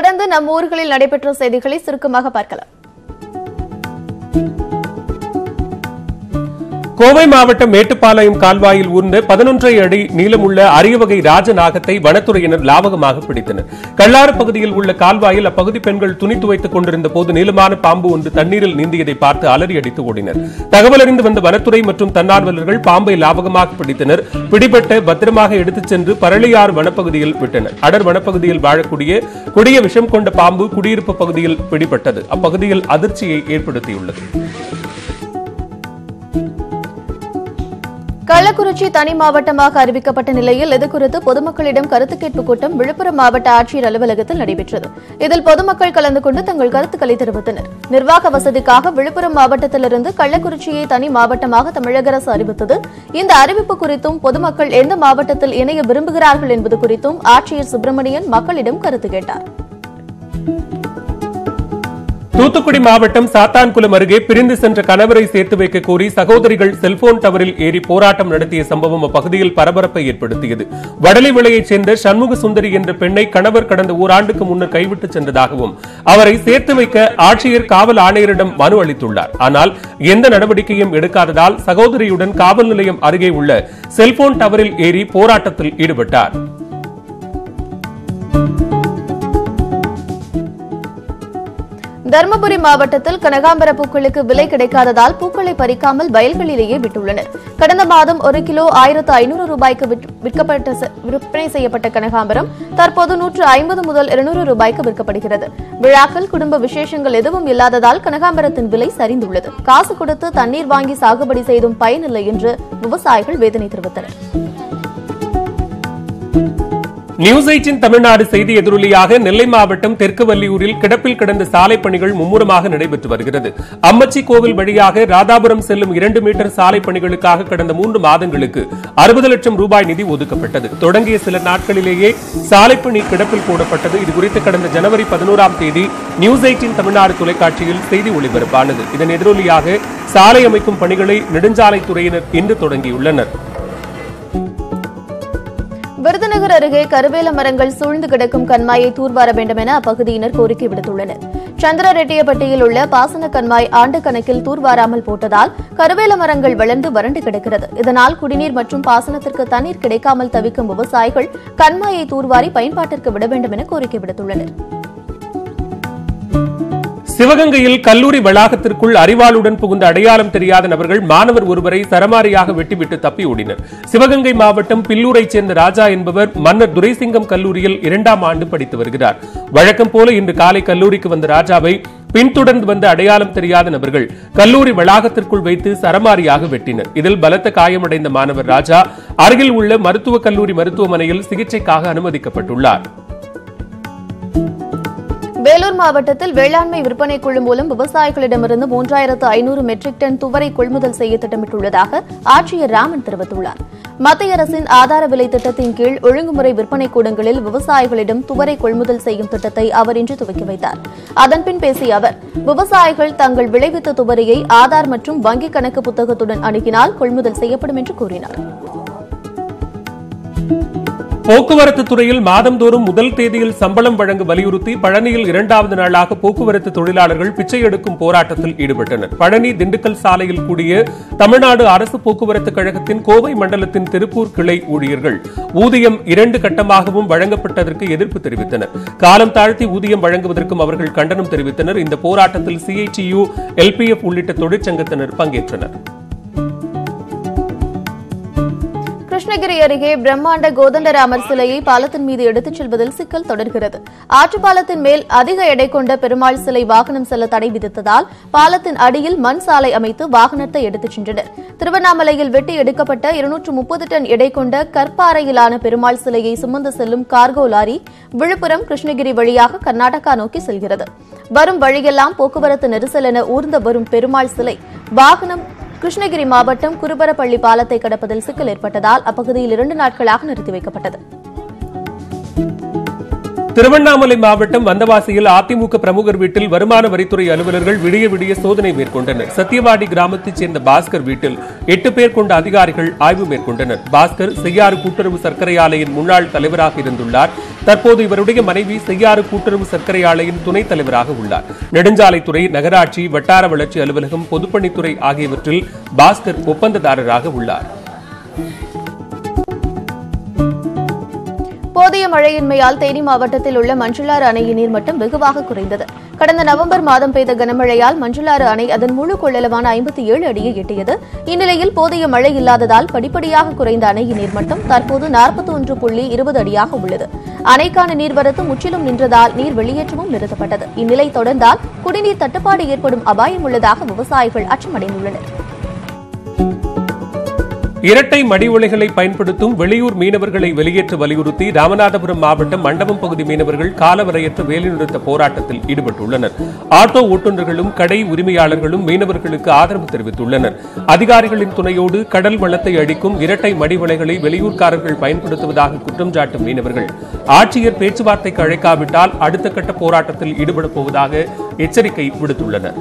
தொடர்ந்து நம் ஊர்களில் நடைபெற்ற செய்திகளை சுருக்கமாக பார்க்கலாம். கோவை மாவட்டம் மேட்டுப்பாளையம் கால்வாயில் ஊர்ந்த 11 அடி நீளமுள்ள அரிய வகை ராஜநாகத்தை வனத்துறையினர் லாவகமாக பிடித்தனர். கல்லாறு பகுதியில் உள்ள கால்வாயில் அப்பகுதி பெண்கள் துணி துவைத்துக் கொண்டிருந்த போது நீளமான பாம்பு ஒன்று தண்ணீரில் நீந்தியதை பார்த்து அலறி அடித்து ஓடினர். தகவல் அறிந்து வந்த வனத்துறை மற்றும் தன்னார்வலர்கள் பாம்பை லாவகமாக பிடித்தனர். பிடிபட்ட பத்திரமாக எடுத்துச் சென்று பரளியாறு வனப்பகுதியில் விட்டனர். அடர் வனப்பகுதியில் வாழக்கூடிய கொடிய விஷம் கொண்ட பாம்பு குடியிருப்பு பகுதியில் பிடிபட்டது அப்பகுதியில் அதிர்ச்சியை ஏற்படுத்தியுள்ளது. கள்ளக்குறிச்சி தனி மாவட்டமாக அறிவிக்கப்பட்ட நிலையில் இதுகுறித்து பொதுமக்களிடம் கருத்து கேட்பு கூட்டம் விழுப்புரம் மாவட்ட ஆட்சியர் அலுவலகத்தில் நடைபெற்றது. இதில் பொதுமக்கள் கலந்து கொண்டு தங்கள் கருத்துக்களை தெரிவித்தனர். நிர்வாக வசதிக்காக விழுப்புரம் மாவட்டத்திலிருந்து கள்ளக்குறிச்சியை தனி மாவட்டமாக தமிழக அரசு அறிவித்தது. இந்த அறிவிப்பு குறித்தும் பொதுமக்கள் எந்த மாவட்டத்தில் இணைய விரும்புகிறார்கள் என்பது குறித்தும் ஆட்சியர் சுப்பிரமணியன் மக்களிடம் கருத்து கேட்டார். தூத்துக்குடி மாவட்டம் சாத்தான்குளம் அருகே பிரிந்து சென்ற கணவரை சேர்த்து வைக்க கோரி சகோதரிகள் செல்போன் டவரில் ஏறி போராட்டம் நடத்திய சம்பவம் அப்பகுதியில் பரபரப்பை ஏற்படுத்தியது. வடலி விளையைச் சேர்ந்த சண்முக சுந்தரி என்ற பெண்ணை கணவர் கடந்த ஓராண்டுக்கு முன்னர் கைவிட்டு சென்றதாகவும் அவரை சேர்த்து வைக்க ஆட்சியர் காவல் ஆணையரிடம் மனு அளித்துள்ளார். ஆனால் எந்த நடவடிக்கையும் எடுக்காததால் சகோதரியுடன் காவல் நிலையம் அருகே உள்ள செல்போன் டவரில் ஏறி போராட்டத்தில் ஈடுபட்டார். தருமபுரி மாவட்டத்தில் கனகாம்பர பூக்களுக்கு விலை கிடைக்காததால் பூக்களை பறிக்காமல் வயல்களிலேயே விட்டுள்ளனர். கடந்த மாதம் 1 கிலோ 1500 ரூபாய்க்கு விற்பனை செய்யப்பட்ட கனகாம்பரம் தற்போது 150 முதல் 200 ரூபாய்க்கு விற்கப்படுகிறது. விழாக்கள், குடும்ப விசேஷங்கள் எதுவும் இல்லாததால் கனகாம்பரத்தின் விலை சரிந்துள்ளது. காசு கொடுத்து தண்ணீர் வாங்கி சாகுபடி செய்தும் பயனில்லை என்று விவசாயிகள் வேதனை தெரிவித்தனர். நியூஸ் 18 தமிழ்நாடு செய்தி எதிரொலியாக நெல்லை மாவட்டம் தெற்கு வள்ளியூரில் கிடப்பில் கிடந்த சாலை பணிகள் மும்முரமாக நடைபெற்று வருகிறது. அம்மச்சி கோவில் வழியாக ராதாபுரம் செல்லும் 2 மீட்டர் சாலை பணிகளுக்காக கடந்த 3 மாதங்களுக்கு 60 லட்சம் ரூபாய் நிதி ஒதுக்கப்பட்டது. தொடங்கிய சில நாட்களிலேயே சாலை பணி கிடப்பில் போடப்பட்டது. இதுகுறித்து கடந்த ஜனவரி 11ஆம் தேதி நியூஸ் 18 தமிழ்நாடு தொலைக்காட்சியில் செய்தி ஒளிபரப்பானது. இதன் எதிரொலியாக சாலை அமைக்கும் பணிகளை நெடுஞ்சாலைத்துறையினர் இன்று தொடங்கியுள்ளனர். விருதுநகர் அருகே கருவேல மரங்கள் சூழ்ந்து கிடக்கும் கண்மாயை தூர்வார வேண்டும் என அப்பகுதியினர் கோரிக்கை விடுத்துள்ளனர். சந்திரரெட்டியப்பட்டியில் உள்ள பாசன கண்மாய் ஆண்டு கணக்கில் தூர்வாராமல் போட்டதால் கருவேல மரங்கள் வளர்ந்து வறண்டு கிடக்கிறது. இதனால் குடிநீர் மற்றும் பாசனத்திற்கு தண்ணீர் கிடைக்காமல் தவிக்கும் விவசாயிகள் கண்மாயை தூர்வாரி பயன்பாட்டிற்கு விட வேண்டும் என கோரிக்கை விடுத்துள்ளனர். சிவகங்கையில் கல்லூரி வளாகத்திற்குள் அறிவாளுடன் புகுந்த அடையாளம் தெரியாத நபர்கள் மாணவர் ஒருவரை சரமாரியாக வெட்டிவிட்டு தப்பி ஓடினர். சிவகங்கை மாவட்டம் பில்லூரைச் சேர்ந்த ராஜா என்பவர் மன்னர் துரைசிங்கம் கல்லூரியில் 2ஆம் ஆண்டு படித்து வருகிறார். வழக்கம் போல இன்று காலை கல்லூரிக்கு வந்த ராஜாவை பின்தொடர்ந்து வந்த அடையாளம் தெரியாத நபர்கள் கல்லூரி வளாகத்திற்குள் வைத்து சரமாரியாக வெட்டினர். இதில் பலத்த காயமடைந்த மாணவர் ராஜா அருகில் உள்ள மருத்துவக் கல்லூரி மருத்துவமனையில் சிகிச்சைக்காக அனுமதிக்கப்பட்டுள்ளார். வேலூர் மாவட்டத்தில் வேளாண்மை விற்பனை குழு மூலம் விவசாயிகளிடமிருந்து 3500 மெட்ரிக் டன் துவரை கொள்முதல் செய்ய திட்டமிட்டுள்ளதாக ஆட்சியர் ராமன் தெரிவித்துள்ளார். மத்திய அரசின் ஆதார விலை திட்டத்தின் கீழ் ஒழுங்குமுறை விற்பனை கூடங்களில் விவசாயிகளிடம் துவரை கொள்முதல் செய்யும் திட்டத்தை அவர் இன்று துவக்கி வைத்தார். அதன்பின் பேசிய அவர், விவசாயிகள் தங்கள் விளைவித்த துவரையை ஆதார் மற்றும் வங்கிக் கணக்கு புத்தகத்துடன் அணுகினால் கொள்முதல் செய்யப்படும் என்று கூறினார். போக்குவரத்து துறையில் மாதந்தோறும் முதல் தேதியில் சம்பளம் வழங்க வலியுறுத்தி பழனியில் 2வது நாளாக போக்குவரத்து தொழிலாளர்கள் பிச்சை எடுக்கும் போராட்டத்தில் ஈடுபட்டனர். பழனி திண்டுக்கல் சாலையில் கூடிய தமிழ்நாடு அரசு போக்குவரத்து கழகத்தின் கோவை மண்டலத்தின் திருப்பூர் கிளை ஊழியர்கள் ஊதியம் 2 கட்டமாகவும் வழங்கப்பட்டதற்கு எதிர்ப்பு தெரிவித்தனர். காலம் தாழ்த்தி ஊதியம் வழங்குவதற்கும் அவர்கள் கண்டனம் தெரிவித்தனர். இந்த போராட்டத்தில் CITU, LPF உள்ளிட்ட தொழிற்சங்கத்தினர் பங்கேற்றனர். கிருஷ்ணகிரி அருகே பிரம்மாண்ட கோதண்டராமர் சிலையை பாலத்தின் மீது எடுத்துச் செல்வதில் சிக்கல் தொடர்கிறது. ஆற்றுப்பாலத்தின் மேல் அதிக எடை கொண்ட பெருமாள் சிலை வாகனம் செல்ல தடை விதித்ததால் பாலத்தின் அடியில் மண் சாலை அமைத்து வாகனத்தை எடுத்துச் சென்றனர். திருவண்ணாமலையில் வெட்டி எடுக்கப்பட்ட 230 டன் எடை கொண்ட கற்பாறையிலான பெருமாள் சிலையை சுமந்து செல்லும் கார்கோ லாரி விழுப்புரம், கிருஷ்ணகிரி வழியாக கர்நாடகா நோக்கி செல்கிறது. வரும் வழியெல்லாம் போக்குவரத்து நெரிசல் என ஊர்ந்து வரும் பெருமாள் சிலை வாகனம் கிருஷ்ணகிரி மாவட்டம் குருபரப்பள்ளி பாலத்தை கடப்பதில் சிக்கல் ஏற்பட்டதால் அப்பகுதியில் 2 நாட்களாக நிறுத்தி வைக்கப்பட்டது. திருவண்ணாமலை மாவட்டம் வந்தவாசியில் அதிமுக பிரமுகர் வீட்டில் வருமான வரித்துறை அலுவலர்கள் விடிய விடிய சோதனை மேற்கொண்டனர். சத்தியவாடி கிராமத்தைச் சேர்ந்த பாஸ்கர் வீட்டில் 8 பேர் கொண்ட அதிகாரிகள் ஆய்வு மேற்கொண்டனர். பாஸ்கர் செய்யாறு கூட்டுறவு சர்க்கரை ஆலையின் முன்னாள் தலைவராக இருந்துள்ளார். தற்போது இவருடைய மனைவி செய்யாறு கூட்டுறவு சர்க்கரை ஆலையின் துணைத் தலைவராக உள்ளார். நெடுஞ்சாலைத்துறை, நகராட்சி, வட்டார வளர்ச்சி அலுவலகம், பொதுப்பணித்துறை ஆகியவற்றில் பாஸ்கர் ஒப்பந்ததாரராக உள்ளார். போதிய மழையின்மையால் தேனி மாவட்டத்தில் உள்ள மஞ்சளாறு அணையின் நீர்மட்டம் வெகுவாக குறைந்தது. கடந்த நவம்பர் மாதம் பெய்த கனமழையால் மஞ்சளாறு அணை அதன் முழு கொள்ளளவான 57 அடியை எட்டியது. இந்நிலையில் போதிய மழை இல்லாததால் படிப்படியாக குறைந்த அணையின் நீர்மட்டம் தற்போது 41.20 அடியாக உள்ளது. அணைக்கான நீர்வரத்து முற்றிலும் நின்றதால் நீர் வெளியேற்றமும் நிறுத்தப்பட்டது. இந்நிலை தொடர்ந்தால் குடிநீர் தட்டுப்பாடு ஏற்படும் அபாயம் உள்ளதாக விவசாயிகள் அச்சமடைந்துள்ளனர். இரட்டை மடிவளைகளை பயன்படுத்தும் வெளியூர் மீனவர்களை வெளியேற்ற வலியுறுத்தி ராமநாதபுரம் மாவட்டம் மண்டபம் பகுதி மீனவர்கள் காலவரையற்ற வேலைநிறுத்த போராட்டத்தில் ஈடுபட்டுள்ளனர். ஆட்டோ ஓட்டுநர்களும் கடை உரிமையாளர்களும் மீனவர்களுக்கு ஆதரவு தெரிவித்துள்ளனர். அதிகாரிகளின் துணையோடு கடல் வளத்தை அழிக்கும் இரட்டை மடிவளைகளை வெளியூர்காரர்கள் பயன்படுத்துவதாக குற்றம் சாட்டும் மீனவர்கள் ஆட்சியர் பேச்சுவார்த்தைக்கு அழைக்காவிட்டால் அடுத்த கட்ட போராட்டத்தில் ஈடுபடப் போவதாக எச்சரிக்கை விடுத்துள்ளனர்.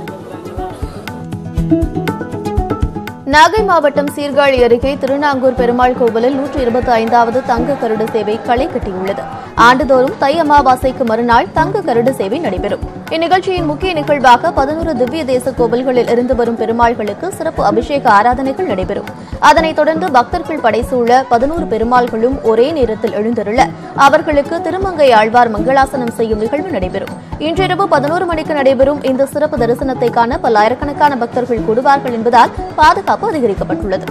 நாகை மாவட்டம் சீர்காழி அருகே திருநாங்கூர் பெருமாள் கோவிலில் 125வது தங்க கருட சேவை களை கட்டியுள்ளது. ஆண்டுதோறும் தை அமாவாசைக்கு மறுநாள் தங்க கருட சேவை நடைபெறும். இந்நிகழ்ச்சியின் முக்கிய நிகழ்வாக 11 திவ்ய தேச கோவில்களில் இருந்து வரும் பெருமாள்களுக்கு சிறப்பு அபிஷேக ஆராதனைகள் நடைபெறும். அதனைத் தொடர்ந்து பக்தர்கள் படைசூழ 11 பெருமாள்களும் ஒரே நேரத்தில் எழுந்தருள அவர்களுக்கு திருமங்கை ஆழ்வார் மங்களாசனம் செய்யும் நிகழ்வு நடைபெறும். இன்றிரவு 11 மணிக்கு நடைபெறும் இந்த சிறப்பு தரிசனத்தை காண பல்லாயிரக்கணக்கான பக்தர்கள் கூடுவார்கள் என்பதால் பாதுகாப்பு அதிகரிக்கப்பட்டுள்ளது.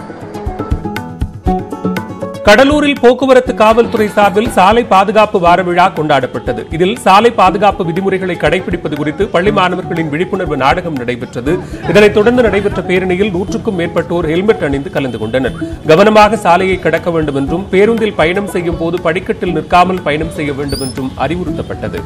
கடலூரில் போக்குவரத்து காவல்துறை சார்பில் சாலை பாதுகாப்பு வார விழா கொண்டாடப்பட்டது. இதில் சாலை பாதுகாப்பு விதிமுறைகளை கடைபிடிப்பது குறித்து பள்ளி மாணவர்களின் விழிப்புணர்வு நாடகம் நடைபெற்றது. இதனைத் தொடர்ந்து நடைபெற்ற பேரணியில் 100க்கும் மேற்பட்டோர் ஹெல்மெட் அணிந்து கலந்து கொண்டனர். கவனமாக சாலையை கடக்க வேண்டும் என்றும் பேருந்தில் பயணம் செய்யும் போது படிக்கட்டில் நிற்காமல் பயணம் செய்ய வேண்டும் என்றும் அறிவுறுத்தப்பட்டது.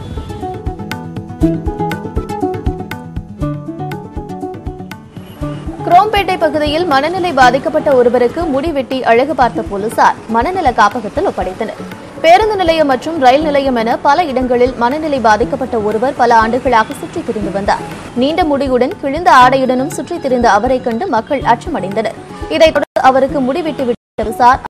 குரோம்பேட்டை பகுதியில் மனநிலை பாதிக்கப்பட்ட ஒருவருக்கு முடிவெட்டி அழகு பார்த்த போலீசார் மனநல காப்பகத்தில் ஒப்படைத்தனர். பேருந்து நிலையம் மற்றும் ரயில் நிலையம் என பல இடங்களில் மனநிலை பாதிக்கப்பட்ட ஒருவர் பல ஆண்டுகளாக சுற்றித் திரிந்து வந்தார். நீண்ட முடியுடன் கிழிந்த ஆடையுடனும் சுற்றித் திரிந்த அவரை கண்டு மக்கள் அச்சமடைந்தனர். இதைத் தொடர்ந்து அவருக்கு முடிவெட்டிவிட்ட போலீசார்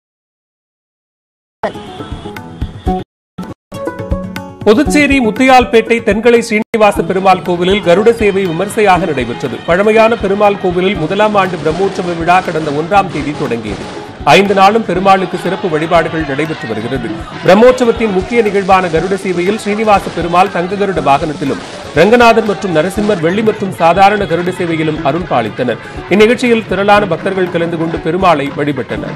புதுச்சேரி முத்தியால்பேட்டை தென்கலை ஸ்ரீனிவாச பெருமாள் கோவிலில் கருட சேவை விமர்சையாக நடைபெற்றது. பழமையான பெருமாள் கோவிலில் 1ஆம் ஆண்டு பிரம்மோற்சவ விழா கடந்த 1ஆம் தேதி தொடங்கியது. 5 நாளும் பெருமாளுக்கு சிறப்பு வழிபாடுகள் நடைபெற்று வருகிறது. பிரம்மோற்சவத்தின் முக்கிய நிகழ்வான கருட சேவையில் ஸ்ரீனிவாச பெருமாள் தங்க கருட வாகனத்திலும், ரங்கநாதன் மற்றும் நரசிம்மர் வெள்ளி மற்றும் சாதாரண கருட சேவையிலும் அருள் பாலித்தனர். இந்நிகழ்ச்சியில் திரளான பக்தர்கள் கலந்து கொண்டு பெருமாளை வழிபட்டனர்.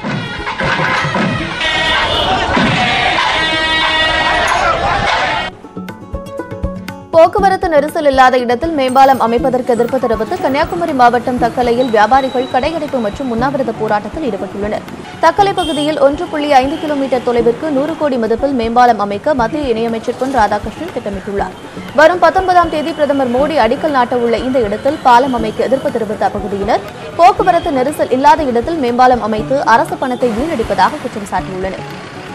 போக்குவரத்து நெரிசல் இல்லாத இடத்தில் மேம்பாலம் அமைப்பதற்கு எதிர்ப்பு தெரிவித்து கன்னியாகுமரி மாவட்டம் தக்கலையில் வியாபாரிகள் கடையடைப்பு மற்றும் உண்ணாவிரத போராட்டத்தில் ஈடுபட்டுள்ளனர். தக்கலை பகுதியில் 1.5 கிலோமீட்டர் தொலைவிற்கு 100 கோடி மதிப்பில் மேம்பாலம் அமைக்க மத்திய இணையமைச்சர் பொன் ராதாகிருஷ்ணன் திட்டமிட்டுள்ளார். வரும் 19ஆம் தேதி பிரதமர் மோடி அடிக்கல் நாட்டவுள்ள இந்த இடத்தில் பாலம் அமைக்க எதிர்ப்பு தெரிவித்த அப்பகுதியினர் போக்குவரத்து நெரிசல் இல்லாத இடத்தில் மேம்பாலம் அமைத்து அரசு பணத்தை வீணடிப்பதாக குற்றம் சாட்டியுள்ளனர்.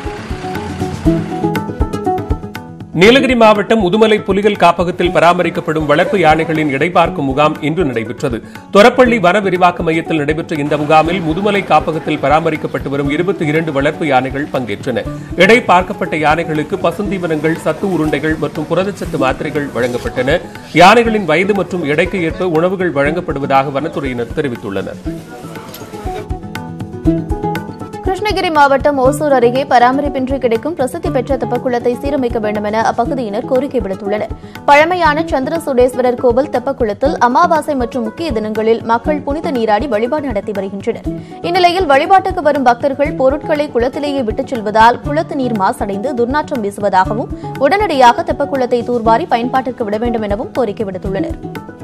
நீலகிரி மாவட்டம் முதுமலை புலிகள் காப்பகத்தில் பராமரிக்கப்படும் வளர்ப்பு யானைகளின் இடைபார்க்கும் முகாம் இன்று நடைபெற்றது. தொரப்பள்ளி வன விரிவாக்க மையத்தில் நடைபெற்ற இந்த முகாமில் முதுமலை காப்பகத்தில் பராமரிக்கப்பட்டு வரும் 22 வளர்ப்பு யானைகள் பங்கேற்றன. இடை பார்க்கப்பட்ட யானைகளுக்கு பசுந்தீவனங்கள், சத்து உருண்டைகள் மற்றும் புரதச்சத்து மாத்திரைகள் வழங்கப்பட்டன. யானைகளின் வயது மற்றும் எடைக்கு ஏற்ப உணவுகள் வழங்கப்படுவதாக வனத்துறையினர் தெரிவித்துள்ளனர். கிருஷ்ணகிரி மாவட்டம் ஓசூர் அருகே பராமரிப்பின்றி கிடைக்கும் பிரசித்தி பெற்ற தெப்பக்குளத்தை சீரமைக்க வேண்டும் என அப்பகுதியினர் கோரிக்கை விடுத்துள்ளனர். பழமையான சந்திர சுடேஸ்வரர் கோவில் தெப்பக்குளத்தில் அமாவாசை மற்றும் முக்கிய தினங்களில் மக்கள் புனித நீராடி வழிபாடு நடத்தி வருகின்றனர். இந்நிலையில் வழிபாட்டுக்கு வரும் பக்தர்கள் பொருட்களை குளத்திலேயே விட்டுச் செல்வதால் குளத்து நீர் மாசடைந்து துர்நாற்றம் வீசுவதாகவும் உடனடியாக தெப்பக்குளத்தை தூர்வாரி பயன்பாட்டிற்கு விட வேண்டும் எனவும் கோரிக்கை விடுத்துள்ளனர்.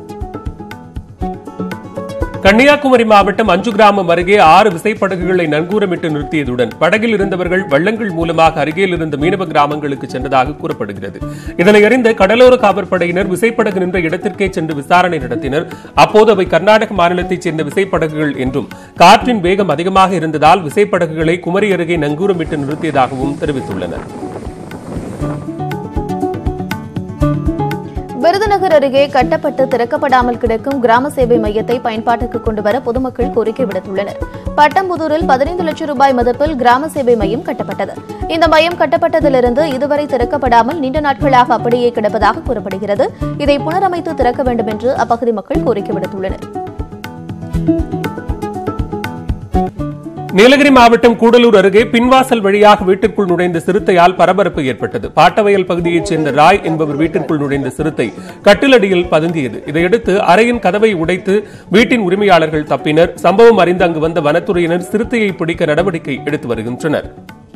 கன்னியாகுமரி மாவட்டம் 5 கிராமம் அருகே 6 விசைப்படகுகளை நங்கூரமிட்டு நிறுத்தியதுடன் படகில் இருந்தவர்கள் வள்ளங்கள் மூலமாக அருகில் இருந்த மீனவ கிராமங்களுக்கு சென்றதாக கூறப்படுகிறது. இதனை அறிந்த கடலோர காவற்படையினர் விசைப்படகு நின்ற இடத்திற்கே சென்று விசாரணை நடத்தினர். அப்போது அவை கர்நாடக மாநிலத்தைச் சேர்ந்த விசைப்படகுகள் என்றும் காற்றின் வேகம் அதிகமாக இருந்ததால் விசைப்படகுகளை குமரி அருகே நங்கூரமிட்டு நிறுத்தியதாகவும் தெரிவித்துள்ளனர். விருதுநகர் அருகே கட்டப்பட்டு திறக்கப்படாமல் கிடக்கும் கிராம சேவை மையத்தை பயன்பாட்டுக்கு கொண்டுவர பொதுமக்கள் கோரிக்கை விடுத்துள்ளனர். பட்டம்புதூரில் 15 லட்சம் ரூபாய் மதிப்பில் கிராம சேவை மையம் கட்டப்பட்டது. இந்த மையம் கட்டப்பட்டதிலிருந்து இதுவரை திறக்கப்படாமல் நீண்ட நாட்களாக அப்படியே கிடப்பதாக கூறப்படுகிறது. இதை புனரமைத்து திறக்க வேண்டும் என்று அப்பகுதி மக்கள் கோரிக்கை விடுத்துள்ளனர். நீலகிரி மாவட்டம் கூடலூர் அருகே பின்வாசல் வழியாக வீட்டிற்குள் நுழைந்த சிறுத்தையால் பரபரப்பு ஏற்பட்டது. பாட்டவயல் பகுதியைச் சேர்ந்த ராய் என்பவர் வீட்டிற்குள் நுழைந்த சிறுத்தை கட்டிலடியில் பதுங்கியது. இதையடுத்து அறையின் கதவை உடைத்து வீட்டின் உரிமையாளர்கள் தப்பினர். சம்பவம் அறிந்து அங்கு வந்த வனத்துறையினர் சிறுத்தையை பிடிக்க நடவடிக்கை எடுத்து வருகின்றனர்.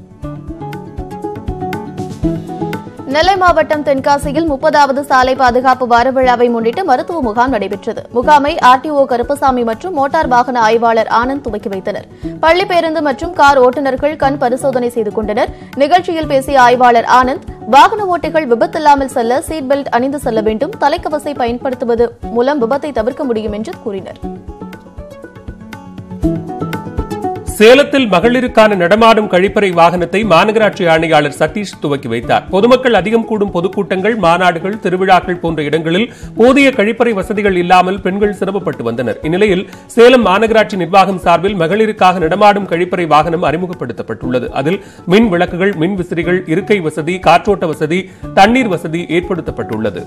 நெல்லை மாவட்டம் தென்காசியில் 30வது சாலை பாதுகாப்பு வார விழாவை முன்னிட்டு மருத்துவ முகாம் நடைபெற்றது. முகாமை ஆர்டிஓ கருப்பசாமி மற்றும் மோட்டார் வாகன ஆய்வாளர் ஆனந்த் துவக்கி வைத்தனர். பள்ளி பேருந்து மற்றும் கார் ஓட்டுநர்கள் கண் பரிசோதனை செய்து கொண்டனர். நிகழ்ச்சியில் பேசிய ஆய்வாளர் ஆனந்த், வாகன ஓட்டிகள் விபத்தில்லாமல் செல்ல சீட் பெல்ட் அணிந்து செல்ல வேண்டும், தலைக்கவசை பயன்படுத்துவது மூலம் விபத்தை தவிர்க்க முடியும் என்று கூறினர். சேலத்தில் மகளிருக்கான நடமாடும் கழிப்பறை வாகனத்தை மாநகராட்சி ஆணையாளர் சதீஷ் துவக்கி வைத்தார். பொதுமக்கள் அதிகம் கூடும் பொதுக்கூட்டங்கள், மாநாடுகள், திருவிழாக்கள் போன்ற இடங்களில் போதிய கழிப்பறை வசதிகள் இல்லாமல் பெண்கள் சிரமப்பட்டு வந்தனர். இந்நிலையில் சேலம் மாநகராட்சி நிர்வாகம் சார்பில் மகளிருக்காக நடமாடும் கழிப்பறை வாகனம் அறிமுகப்படுத்தப்பட்டுள்ளது. அதில் மின் விளக்குகள், மின் விசிறிகள், இருக்கை வசதி, காற்றோட்ட வசதி, தண்ணீர் வசதி ஏற்படுத்தப்பட்டுள்ளது.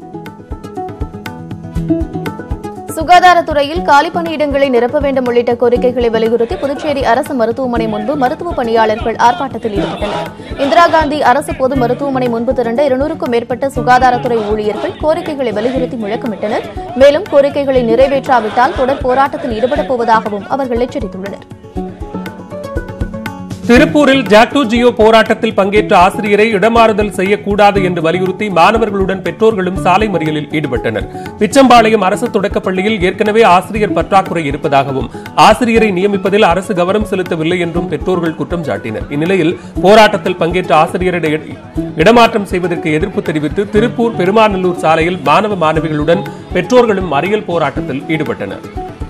சுகாதாரத்துறையில் காலி பணியிடங்களை நிரப்ப வேண்டும் உள்ளிட்ட கோரிக்கைகளை வலியுறுத்தி புதுச்சேரி அரசு மருத்துவமனை முன்பு மருத்துவ பணியாளர்கள் ஆர்ப்பாட்டத்தில் ஈடுபட்டனர். இந்திரா காந்தி அரசு பொது மருத்துவமனை முன்பு திரண்ட 200க்கும் மேற்பட்ட சுகாதாரத்துறை ஊழியர்கள் கோரிக்கைகளை வலியுறுத்தி முழக்கமிட்டனர். மேலும் கோரிக்கைகளை நிறைவேற்றாவிட்டால் தொடர் போராட்டத்தில் ஈடுபடப் போவதாகவும் அவர்கள் எச்சரித்துள்ளனர். திருப்பூரில் ஜாக்டோ ஜியோ போராட்டத்தில் பங்கேற்ற ஆசிரியரை இடமாறுதல் செய்யக்கூடாது என்று வலியுறுத்தி மாணவர்களுடன் பெற்றோர்களும் சாலை மறியலில் ஈடுபட்டனர். பிச்சம்பாளையம் அரசு தொடக்கப்பள்ளியில் ஏற்கனவே ஆசிரியர் பற்றாக்குறை இருப்பதாகவும் ஆசிரியரை நியமிப்பதில் அரசு கவனம் செலுத்தவில்லை என்றும் பெற்றோர்கள் குற்றம் சாட்டினர். இந்நிலையில் போராட்டத்தில் பங்கேற்ற ஆசிரியரை இடமாற்றம் செய்வதற்கு எதிர்ப்பு தெரிவித்து திருப்பூர் பெருமாநல்லூர் சாலையில் மாணவ மாணவிகளுடன் பெற்றோர்களும் மறியல் போராட்டத்தில் ஈடுபட்டனர்.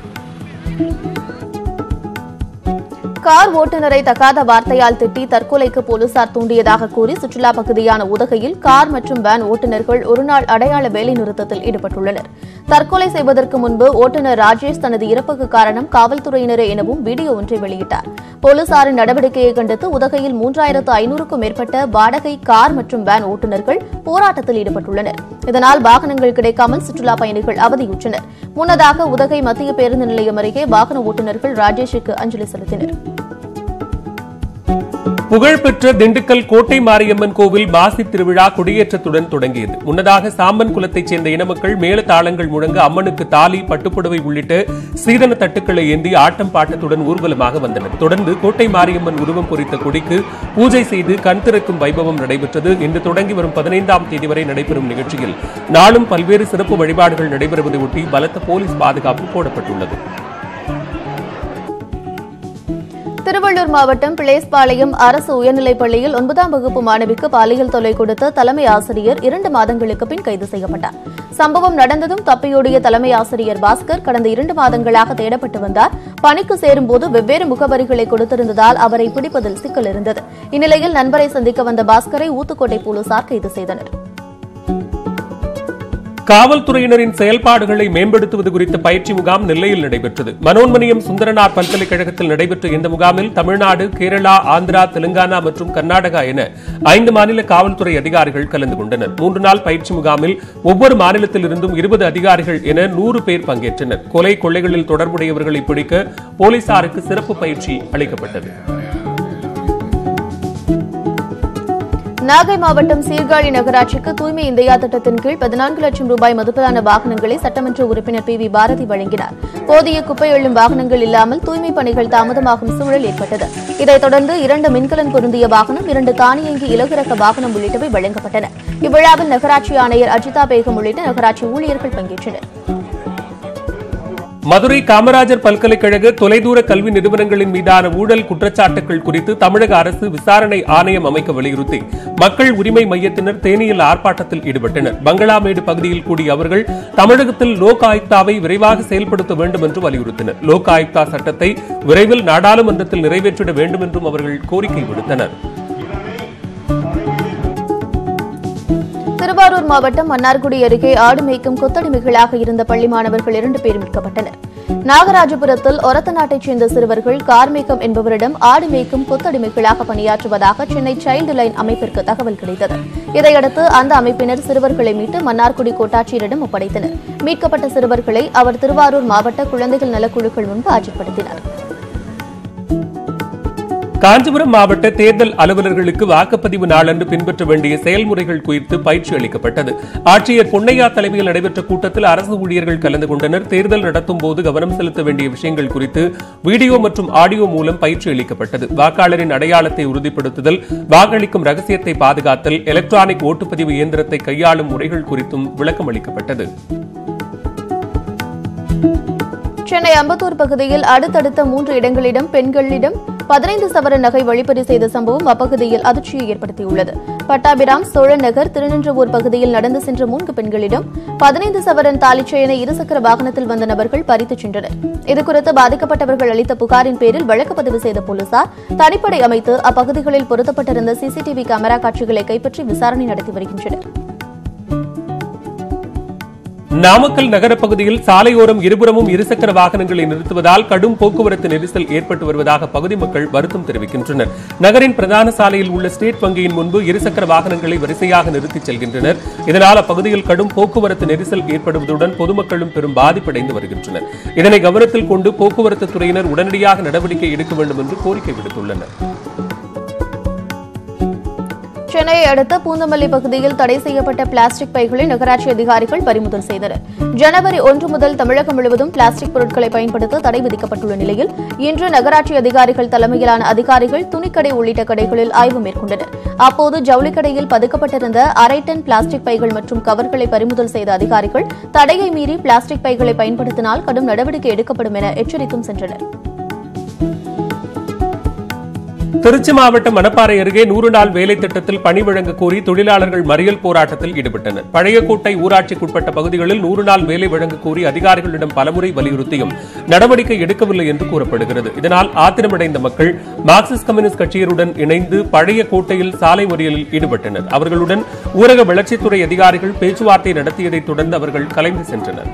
கார் ஓட்டுநரை தகாத வார்த்தையால் திட்டி தற்கொலைக்கு போலீசார் தூண்டியதாக கூறி சுற்றுலா பகுதியான உதகையில் கார் மற்றும் வேன் ஓட்டுநர்கள் ஒருநாள் அடையாள வேலை நிறுத்தத்தில் ஈடுபட்டுள்ளனர். தற்கொலை செய்வதற்கு முன்பு ஓட்டுநர் ராஜேஷ் தனது இறப்புக்கு காரணம் காவல்துறையினரே எனவும் வீடியோ ஒன்றை வெளியிட்டார். போலீசாரின் நடவடிக்கையை கண்டித்து உதகையில் 3500க்கும் மேற்பட்ட வாடகை கார் மற்றும் வேன் ஓட்டுநர்கள் போராட்டத்தில் ஈடுபட்டுள்ளனர். இதனால் வாகனங்கள் கிடைக்காமல் சுற்றுலா பயணிகள் அவதியுற்றனர். முன்னதாக உதகை மத்திய பேருந்து நிலையம் அருகே வாகன ஓட்டுநர்கள் ராஜேஷுக்கு அஞ்சலி செலுத்தினர். புகழ்பெற்ற திண்டுக்கல் கோட்டை மாரியம்மன் கோவில் மாசி திருவிழா கொடியேற்றத்துடன் தொடங்கியது. முன்னதாக சாம்பன் குலத்தைச் சேர்ந்த இனமக்கள் மேல தாளங்கள் முழங்க அம்மனுக்கு தாலி, பட்டுப்புடவை உள்ளிட்ட சீதன தட்டுக்களை ஏந்தி ஆட்டம் பாட்டத்துடன் ஊர்வலமாக வந்தனர். தொடர்ந்து கோட்டை மாரியம்மன் உருவம் பொறித்த கொடிக்கு பூஜை செய்து கண் திறக்கும் வைபவம் நடைபெற்றது. இன்று தொடங்கி வரும் 15ஆம் தேதி வரை நடைபெறும் நிகழ்ச்சியில் நாளும் பல்வேறு சிறப்பு வழிபாடுகள் நடைபெறுவதை ஒட்டி பலத்த போலீஸ் பாதுகாப்பு போடப்பட்டுள்ளது. திருவள்ளூர் மாவட்டம் பிளேஸ்பாளையம் அரசு உயர்நிலைப் பள்ளியில் 9ஆம் வகுப்பு மாணவிக்கு பாலியல் தொல்லை கொடுத்த தலைமை ஆசிரியர் 2 மாதங்களுக்கு பின் கைது செய்யப்பட்டார். சம்பவம் நடந்ததும் தப்பியோடிய தலைமை ஆசிரியர் பாஸ்கர் கடந்த 2 மாதங்களாக தேடப்பட்டு வந்தார். பணிக்கு சேரும்போது வெவ்வேறு முகவரிகளை கொடுத்திருந்ததால் அவரை பிடிப்பதில் சிக்கல் இருந்தது. இந்நிலையில் நண்பரை சந்திக்க வந்த பாஸ்கரை ஊத்துக்கோட்டை போலீசார் கைது செய்தனர். காவல்துறையினரின் செயல்பாடுகளை மேம்படுத்துவது குறித்த பயிற்சி முகாம் நெல்லையில் நடைபெற்றது. மனோன்மணியம் சுந்தரனார் பல்கலைக்கழகத்தில் நடைபெற்ற இந்த முகாமில் தமிழ்நாடு, கேரளா, ஆந்திரா, தெலுங்கானா மற்றும் கர்நாடகா என 5 மாநில காவல்துறை அதிகாரிகள் கலந்து கொண்டனர். 3 நாள் பயிற்சி முகாமில் ஒவ்வொரு மாநிலத்திலிருந்தும் 20 அதிகாரிகள் என 100 பேர் பங்கேற்றனர். கொலை, கொள்ளைகளில் தொடர்புடையவர்களை பிடிக்க போலீசாருக்கு சிறப்பு பயிற்சி அளிக்கப்பட்டது. நாகை மாவட்டம் சீர்காழி நகராட்சிக்கு தூய்மை இந்தியா திட்டத்தின் கீழ் 14 லட்சம் ரூபாய் மதிப்பிலான வாகனங்களை சட்டமன்ற உறுப்பினர் PV பாரதி வழங்கினார். போதிய குப்பை எள்ளும் வாகனங்கள் இல்லாமல் தூய்மை பணிகள் தாமதமாகும் சூழல் ஏற்பட்டது. இதைத் தொடர்ந்து 2 மின்கலன் பொருந்திய வாகனம், 2 தானியங்கி இலகுரக வாகனம் உள்ளிட்டவை வழங்கப்பட்டன. இவ்விழாவில் நகராட்சி ஆணையர் அஜிதா பேகம் உள்ளிட்ட நகராட்சி ஊழியர்கள் பங்கேற்றனர். மதுரை காமராஜர் பல்கலைக்கழக தொலைதூர கல்வி நிறுவனங்களின் மீதான ஊழல் குற்றச்சாட்டுகள் குறித்து தமிழக அரசு விசாரணை ஆணையம் அமைக்க வலியுறுத்தி மக்கள் உரிமை மையத்தினர் தேனியில் ஆர்ப்பாட்டத்தில் ஈடுபட்டனர். பங்களாமேடு பகுதியில் கூடிய அவர்கள் தமிழகத்தில் லோக் ஆயுக்தாவை விரைவாக செயல்படுத்த வேண்டும் என்று வலியுறுத்தினர். லோக் ஆயுக்தா சட்டத்தை விரைவில் நாடாளுமன்றத்தில் நிறைவேற்றிட வேண்டும் என்றும் அவர்கள் கோரிக்கை விடுத்தனர். திருவாரூர் மாவட்டம் மன்னார்குடி அருகே ஆடு மேய்க்கும் கொத்தடிமைகளாக இருந்த பள்ளி மாணவர்கள் 2 பேர் மீட்கப்பட்டனர். நாகராஜபுரத்தில் ஒரத்தநாட்டைச் சேர்ந்த சிறுவர்கள் கார்மேகம் என்பவரிடம் ஆடு மேய்க்கும் கொத்தடிமைகளாக பணியாற்றுவதாக சென்னை சைல்டு லைன் அமைப்பிற்கு தகவல் கிடைத்தது. இதையடுத்து அந்த அமைப்பினர் சிறுவர்களை மீட்டு மன்னார்குடி கோட்டாட்சியரிடம் ஒப்படைத்தனர். மீட்கப்பட்ட சிறுவர்களை அவர் திருவாரூர் மாவட்ட குழந்தைகள் நலக்குழுக்கள் முன்பு ஆஜர்படுத்தினார். காஞ்சிபுரம் மாவட்ட தேர்தல் அலுவலர்களுக்கு வாக்குப்பதிவு நாளன்று பின்பற்ற வேண்டிய செயல்முறைகள் குறித்து பயிற்சி அளிக்கப்பட்டது. ஆட்சியர் பொன்னையா தலைமையில் நடைபெற்ற கூட்டத்தில் அரசு ஊழியர்கள் கலந்து கொண்டனர். தேர்தல் நடத்தும் போது கவனம் செலுத்த வேண்டிய விஷயங்கள் குறித்து வீடியோ மற்றும் ஆடியோ மூலம் பயிற்சி அளிக்கப்பட்டது. வாக்காளரின் அடையாளத்தை உறுதிப்படுத்துதல், வாக்களிக்கும் ரகசியத்தை பாதுகாத்தல், எலக்ட்ரானிக் ஓட்டுப்பதிவு இயந்திரத்தை கையாளும் முறைகள் குறித்தும் விளக்கம் அளிக்கப்பட்டது. சென்னை அம்பத்தூர் பகுதியில் அடுத்தடுத்த 3 இடங்களிடம் பெண்களிடம் 15 சவரன் நகை வழிப்பறி செய்த சம்பவம் அப்பகுதியில் அதிர்ச்சியை ஏற்படுத்தியுள்ளது. பட்டாபிராம், சோழன் நகர், திருநின்றவூர் பகுதியில் நடந்து சென்ற 3 பெண்களிடம் 15 சவரன் தாலிச்செயினை இருசக்கர வாகனத்தில் வந்த நபர்கள் பறித்துச் சென்றனர். இதுகுறித்து பாதிக்கப்பட்டவர்கள் அளித்த புகாரின் பேரில் வழக்கு பதிவு செய்த போலீசார் தனிப்படை அமைத்து அப்பகுதிகளில் பொருத்தப்பட்டிருந்த சிசிடிவி கேமரா காட்சிகளை கைப்பற்றி விசாரணை நடத்தி வருகின்றனர். நாமக்கல் நகரப்பகுதியில் சாலையோரம் இருபுறமும் இருசக்கர வாகனங்களை நிறுத்துவதால் கடும் போக்குவரத்து நெரிசல் ஏற்பட்டு வருவதாக பகுதி மக்கள் வருத்தம் தெரிவிக்கின்றனர். நகரின் பிரதான சாலையில் உள்ள ஸ்டேட் வங்கியின் முன்பு இருசக்கர வாகனங்களை வரிசையாக நிறுத்திச் செல்கின்றனர். இதனால் அப்பகுதியில் கடும் போக்குவரத்து நெரிசல் ஏற்படுவதுடன் பொதுமக்களும் பெரும் பாதிப்படைந்து வருகின்றனர். இதனை கவனத்தில் கொண்டு போக்குவரத்து துறையினர் உடனடியாக நடவடிக்கை எடுக்க வேண்டும் என்று கோரிக்கை விடுத்துள்ளனர். சென்னையை அடுத்த பூந்தமல்லி பகுதியில் தடை செய்யப்பட்ட பிளாஸ்டிக் பைகளை நகராட்சி அதிகாரிகள் பறிமுதல் செய்தனர். ஜனவரி 1 முதல் தமிழகம் முழுவதும் பிளாஸ்டிக் பொருட்களை பயன்படுத்த தடை விதிக்கப்பட்டுள்ள நிலையில் இன்று நகராட்சி அதிகாரிகள் தலைமையிலான அதிகாரிகள் துணிக்கடை உள்ளிட்ட கடைகளில் ஆய்வு மேற்கொண்டனர். அப்போது ஜவுளிக்கடையில் பதுக்கப்பட்டிருந்த 1/2 டன் பிளாஸ்டிக் பைகள் மற்றும் கவர்களை பறிமுதல் செய்த அதிகாரிகள் தடையை மீறி பிளாஸ்டிக் பைகளை பயன்படுத்தினால் கடும் நடவடிக்கை எடுக்கப்படும் என எச்சரித்தும் சென்றனர். திருச்சி மாவட்டம் மணப்பாறை அருகே 100 நாள் வேலை திட்டத்தில் பணி வழங்க கோரி தொழிலாளர்கள் மறியல் போராட்டத்தில் ஈடுபட்டனர். பழையக்கோட்டை ஊராட்சிக்குட்பட்ட பகுதிகளில் 100 நாள் வேலை வழங்க கோரி அதிகாரிகளிடம் பலமுறை வலியுறுத்தியும் நடவடிக்கை எடுக்கவில்லை என்று கூறப்படுகிறது. இதனால் ஆத்திரமடைந்த மக்கள் மார்க்சிஸ்ட் கம்யூனிஸ்ட் கட்சியருடன் இணைந்து பழையக்கோட்டையில் சாலை மறியலில் ஈடுபட்டனர். அவர்களுடன் ஊரக வளர்ச்சித்துறை அதிகாரிகள் பேச்சுவார்த்தை நடத்தியதைத் தொடர்ந்து அவர்கள் கலைந்து சென்றனர்.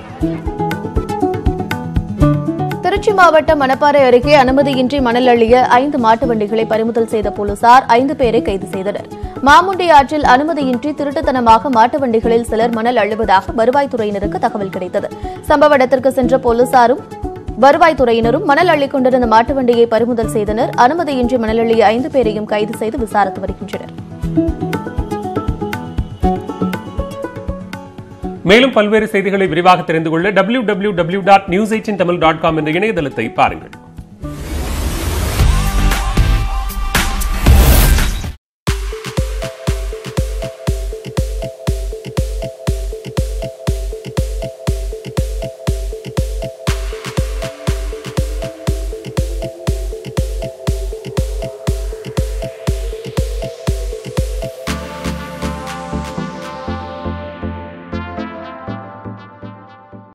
திருச்சி மாவட்டம் மணப்பாறை அருகே அனுமதியின்றி மணல் அள்ளிய 5 மாட்டு வண்டிகளை பறிமுதல் செய்த போலீசார் 5 பேரை கைது செய்தனர். மாமுண்டி ஆற்றில் அனுமதியின்றி திருட்டுத்தனமாக மாட்டு வண்டிகளில் சிலர் மணல் அள்ளுவதாக வருவாய்த்துறையினருக்கு தகவல் கிடைத்தது. சம்பவ இடத்திற்கு சென்ற போலீசாரும் வருவாய்த்துறையினரும் மணல் அள்ளிக் கொண்டிருந்த மாட்டு வண்டியை பறிமுதல் செய்தனர். அனுமதியின்றி மணல் அள்ளிய 5 பேரையும் கைது செய்து விசாரித்து வருகின்றனர். மேலும் பல்வேறு செய்திகளை விரிவாக தெரிந்து கொள்ள www.news18tamil.com என்ற இணையதளத்தை பாருங்கள்.